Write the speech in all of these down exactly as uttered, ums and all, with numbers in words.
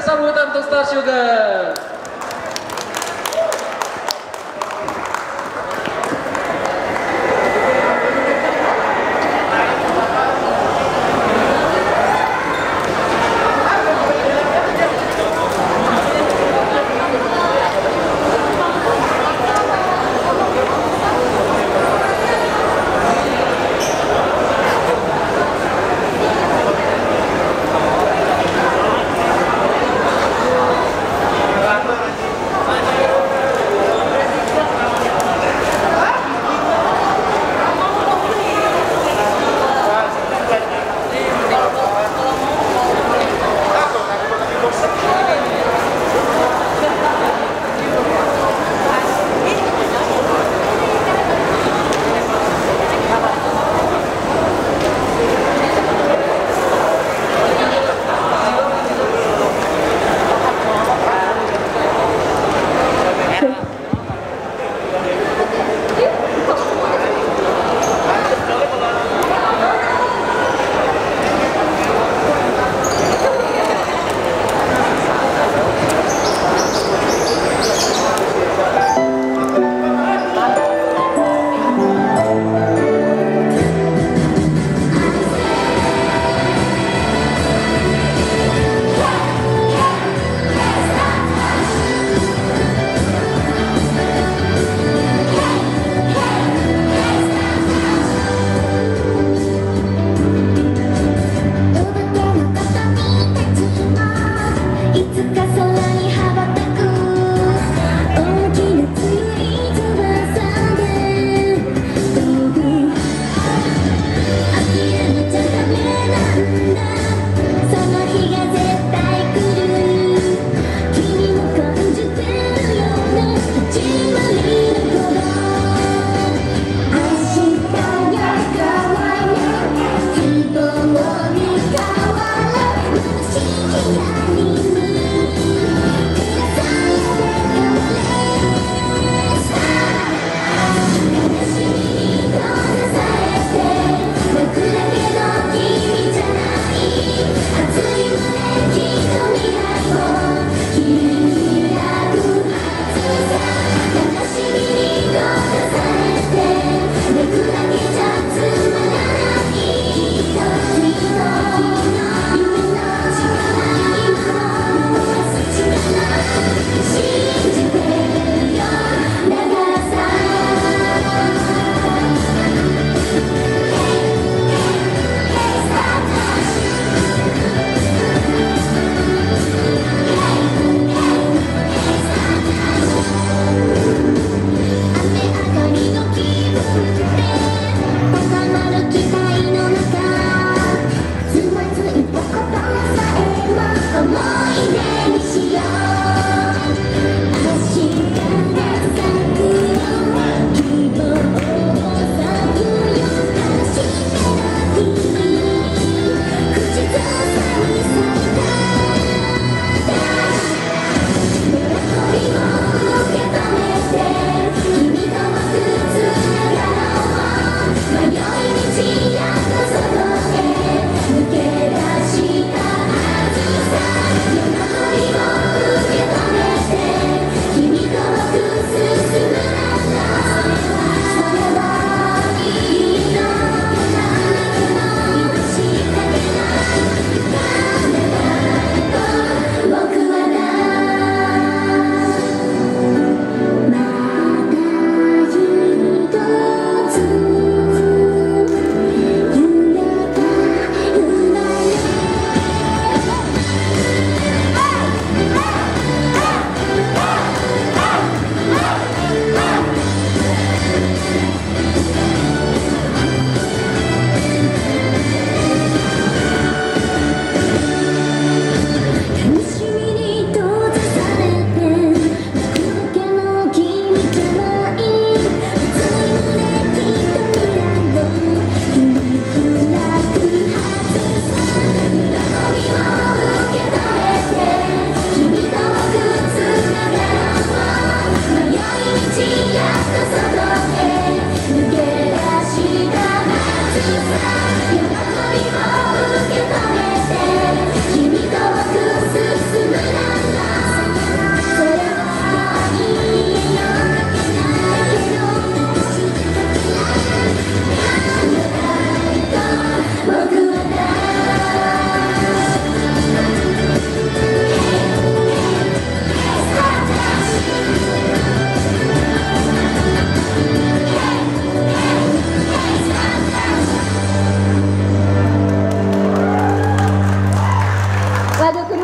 sambutan untuk Star Sugar. Terima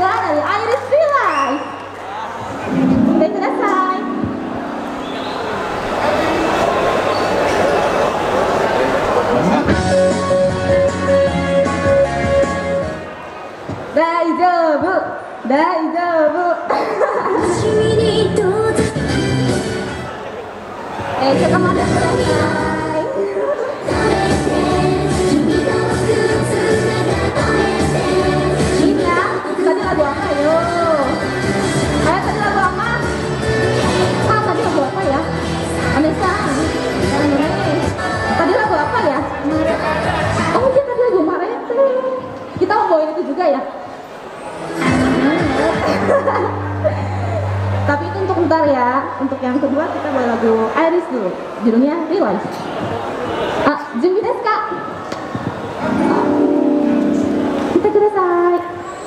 juga dari Iris Realize. Kita selesai. Daijoubu, daijoubu. Eh, sekamada selesai. Ini ya, tadi lagu apa yo? Eh, tadi lagu apa? Ah, tadi lagu apa ya? Anissa, tadi lagu apa ya? Oh iya, tadi lagu Marete. Kita mau bawain itu juga ya? Tapi itu untuk ntar ya. Untuk yang kedua kita bawa lagu Iris dulu. Judulnya Realize. Ah, Junbi desu ka? Kita kudasai.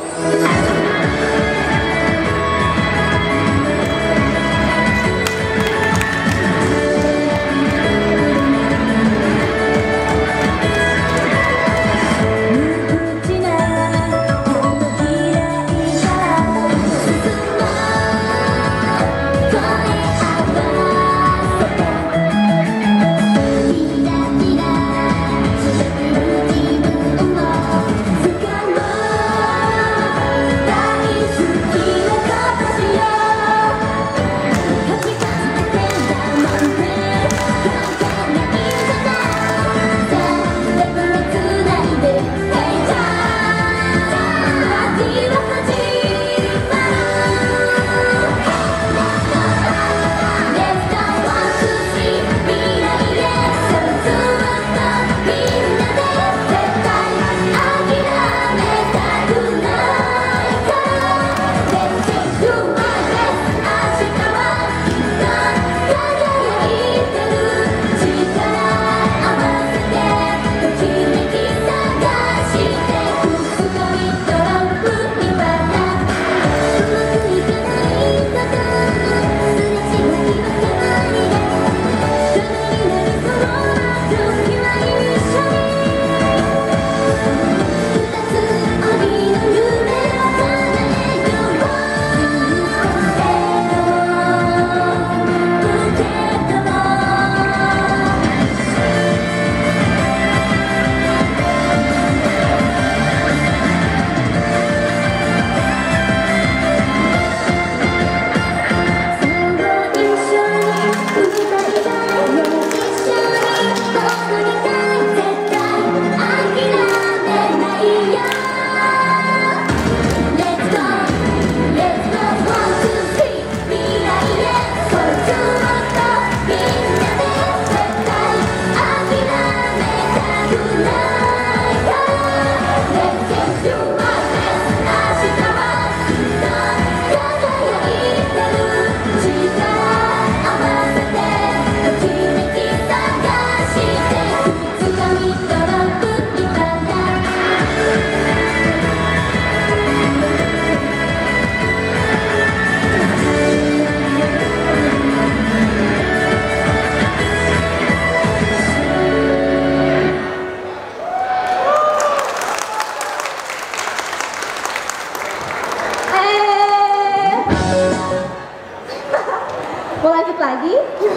Mau lanjut lagi?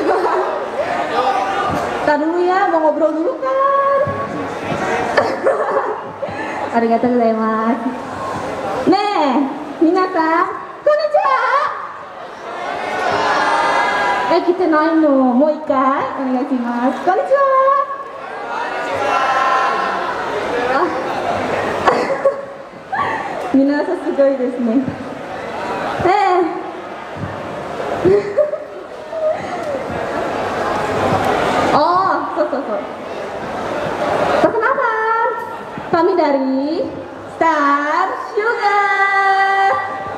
Kita dulu ya, mau ngobrol dulu kan? Arigatou gozaimasu. Nih, minasan, konnichiwa. Eh, kita nai no. Mau ikai, onegai shimasu. Konnichiwa. Ah. Minasan sugoi desu ne. Eh. Oh, so so so. Perkenalkan, kami dari Star Sugar.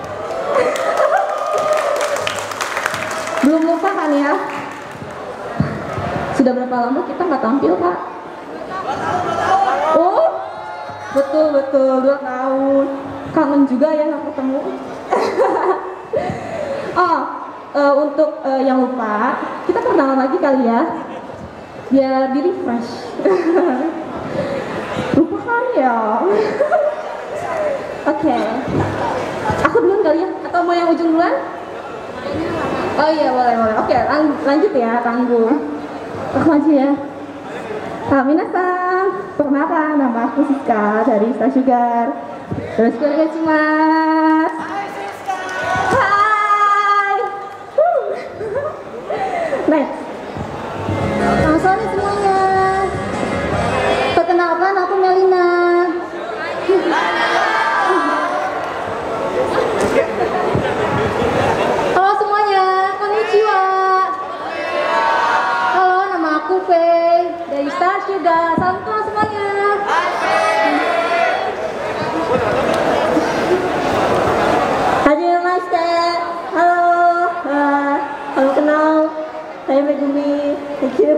Belum lupa kan ya? Sudah berapa lama kita nggak tampil, Pak? Oh, betul betul dua tahun. Kangen juga ya nggak ketemu. Oh, uh, untuk uh, yang lupa, kita perkenalan lagi kali ya, biar di refresh. Lupa kan ya? Oke. Aku duluan kali ya? Atau mau yang ujung duluan? Oh iya boleh boleh. Oke lang lanjut ya tanggung. Aku maju ya. Kak minasan, perkenalkan nama aku Siska dari Star Sugar. Terus keluarga Cimas. Hai. Next. Selamat sore semuanya. Perkenalkan aku Melina. Halo semuanya, konnichiwa. Halo, nama aku Faye dari Star Sugar. Salam kenal semuanya. Hajimemashite. Halo, uh, salam kenal. Saya Megumi. Thank you.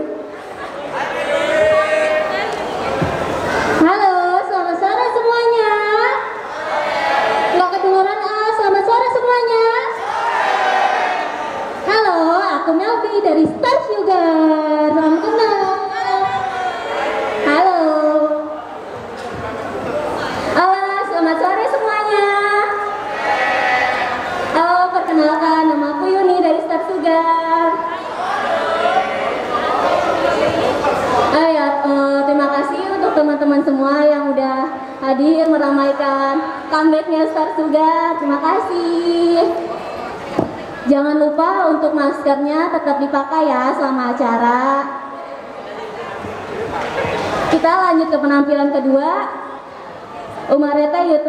Halo, selamat sore semuanya. Nggak kedengeran ah, selamat sore semuanya. Halo, aku Melvi dari Star Sugar. Salam kenal. Halo. Halo, selamat sore semuanya. Halo, perkenalkan nama aku Yuni dari Star Sugar. Oh ya, uh, terima kasih untuk teman-teman semua yang udah hadir meramaikan comebacknya Star Sugar. Terima kasih. Jangan lupa untuk maskernya tetap dipakai ya selama acara. Kita lanjut ke penampilan kedua. Umareta Yuta.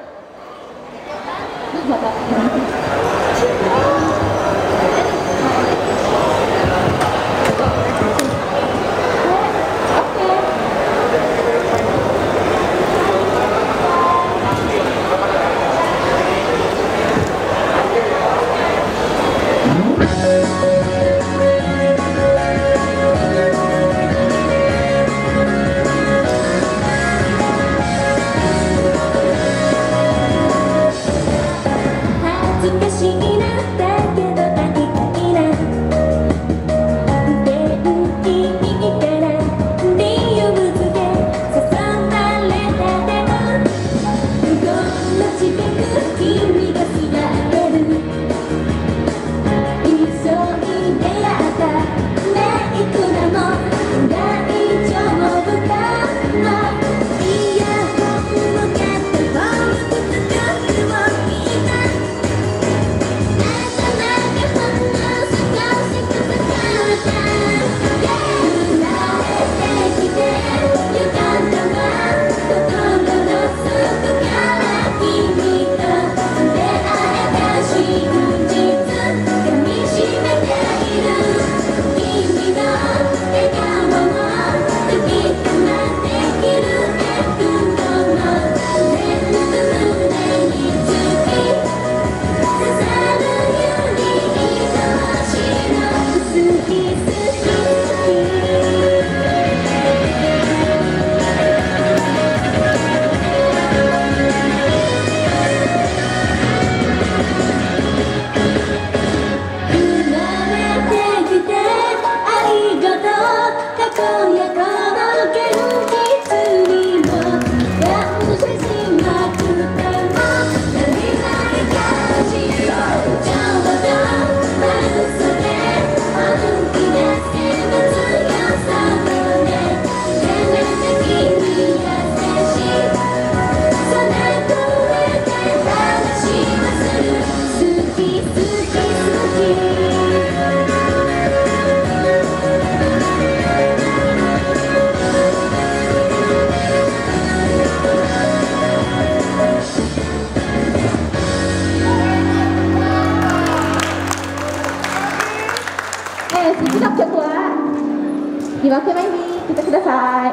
Dipakai lagi, kita sudah selesai.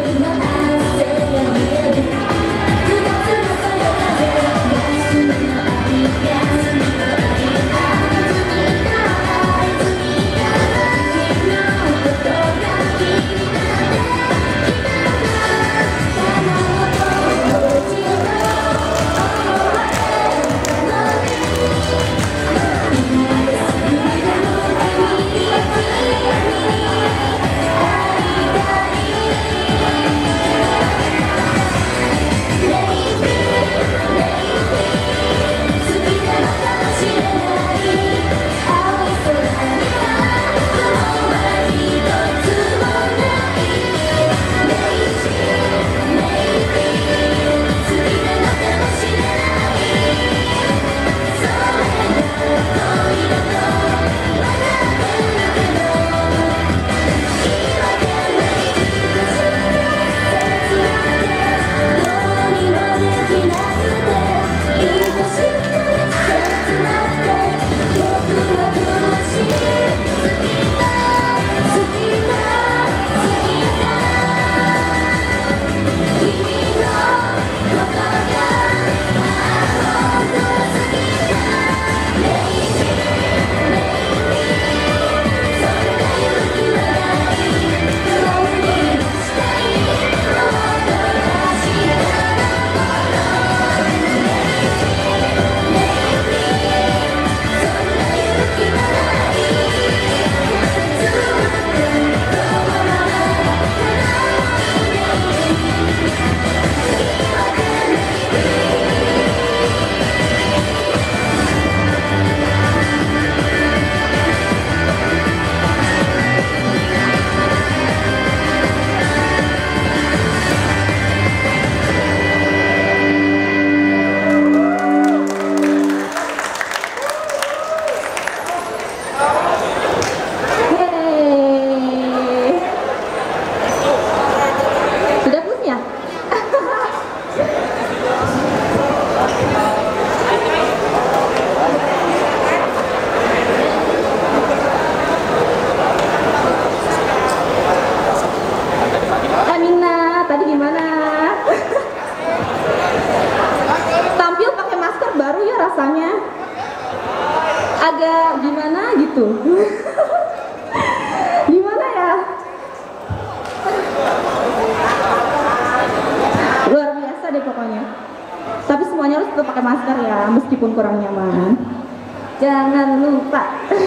Thank you. gitu. Gimana ya? Luar biasa deh pokoknya. Tapi semuanya harus tetap pakai masker ya, meskipun kurang nyaman. Jangan lupa.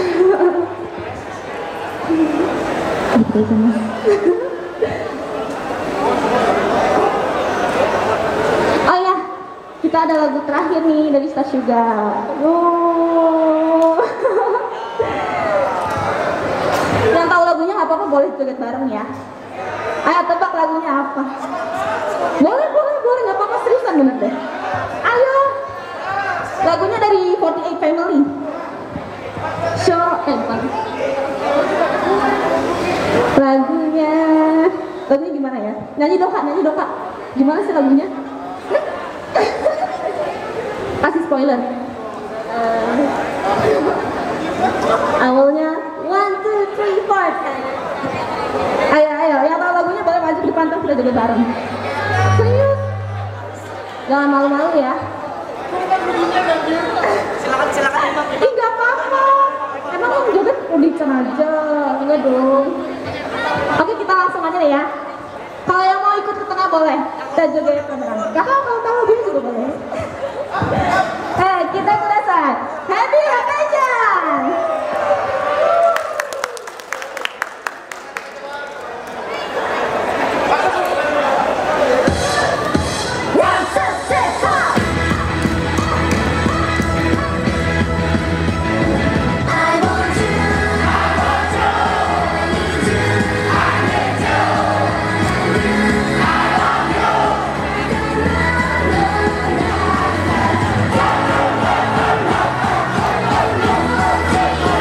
Oh ya, kita ada lagu terakhir nih dari Star Sugar. Wow. Yang tahu lagunya nggak apa-apa, boleh joget bareng ya. Ayo tebak lagunya apa? Boleh, boleh, boleh, nggak apa-apa, seriusan bener deh. Ayo. Lagunya dari empat delapan Family. Show, eh bukan. Lagunya, lagunya gimana ya? Nyanyi dong kak, nyanyi dong kak. Gimana sih lagunya? Kasih spoiler. Uh, awalnya one two three four. Ayo ayo, yang tahu lagunya boleh maju ke depan, kita joget bareng. Serius? Jangan malu-malu ya. Silakan silakan. Ih nggak apa-apa. Emang lo joget udikan aja, enggak dong. Oke kita langsung aja deh ya. Kalau yang mau ikut ke tengah boleh. Kita joget beneran. Kakak kalau tahu dia juga boleh. Eh kita kudasai. Happy vacation. Hey!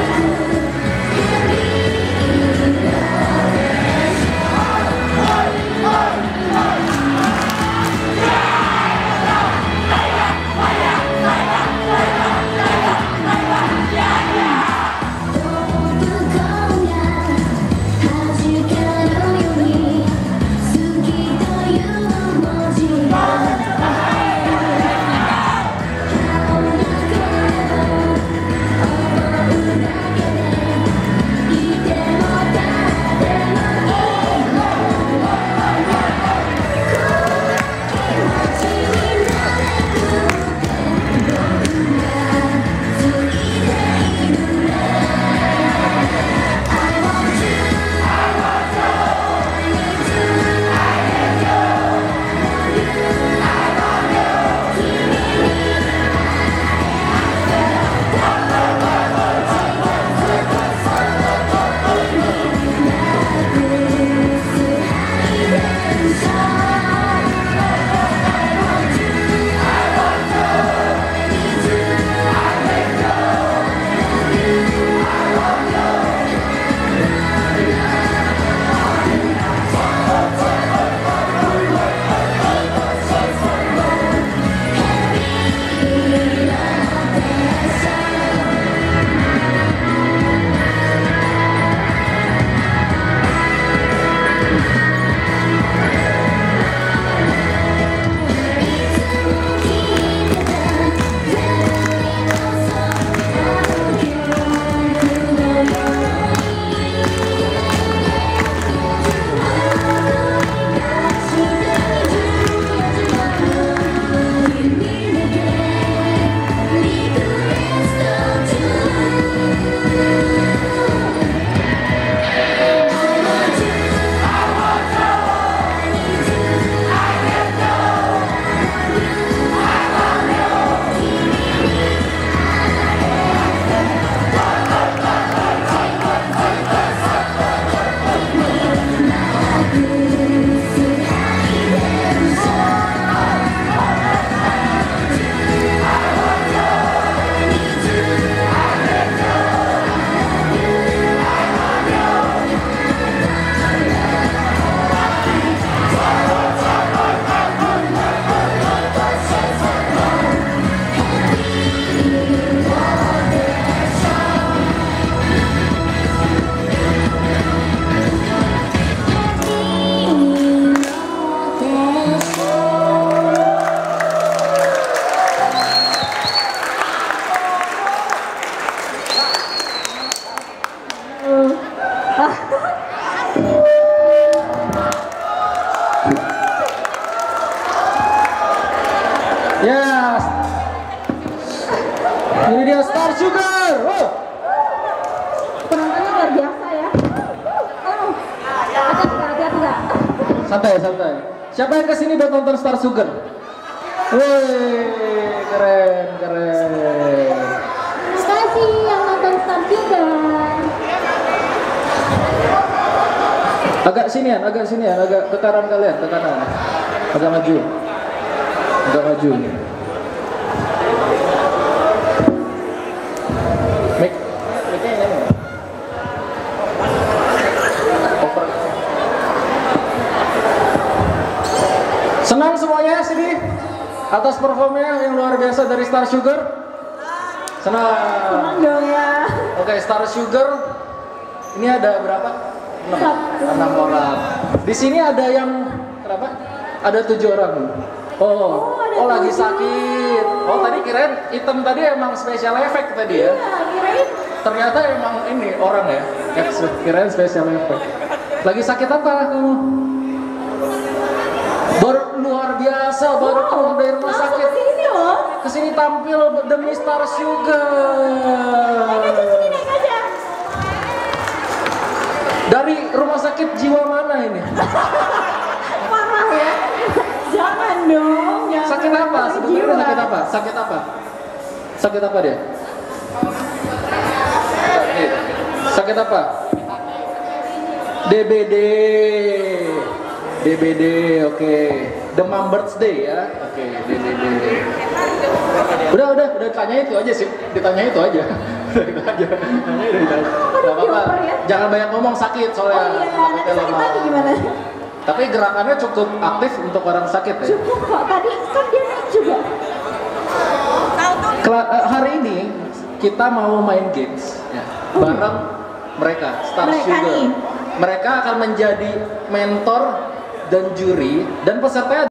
Ya, ini dia Star Sugar. Oh. Penontonnya luar biasa ya. Oh, hati-hati nggak, hati-hati nggak. Santai, santai. Siapa yang kesini buat nonton Star Sugar? Wih, keren, keren. Makasih yang nonton Star Sugar. Agak sinian, agak sinian, agak ke kanan kalian, ke kanan. Agak maju. Agak maju. Mic, mic-nya ini nih. Oper. Senang semuanya sini atas performnya yang luar biasa dari Star Sugar. Senang. Senang dong ya. Oke, Star Sugar. Ini ada berapa? enam. enam orang. Di sini ada yang berapa? Ada tujuh orang. Oh, Oh, ada oh lagi tujuh. sakit. Oh, tadi kirain item tadi emang special effect tadi ya. Iya, kirain. Ternyata emang ini orang ya. Kirain special effect. Lagi sakit apa kamu? Baru luar biasa, baru Wow, keluar dari rumah langsung sakit. kesini loh. Kesini tampil demi Star Sugar. Naik aja sini, naik aja. Dari rumah sakit jiwa mana ini? Parah ya. Jangan dong. Jangan. Sakit apa? Sebenarnya Jiwa. sakit apa? Sakit apa? Sakit apa dia? Sakit. Sakit apa? D B D. D B D, oke. Demam birthday ya. Oke, D B D. Udah, udah, udah tanya itu aja sih. Ditanya itu aja. Itu aja. Tanya itu aja. Gak apa-apa. Jangan banyak ngomong, sakit Oh soalnya. iya, nanti Takutnya sakit lemah. lagi gimana? Tapi gerakannya cukup aktif untuk orang sakit ya. Cukup kok, tadi kan dia naik juga. Kela- eh, hari ini kita mau main games ya, bareng mereka Star Mereka Sugar. nih. Mereka akan menjadi mentor dan juri dan pesertanya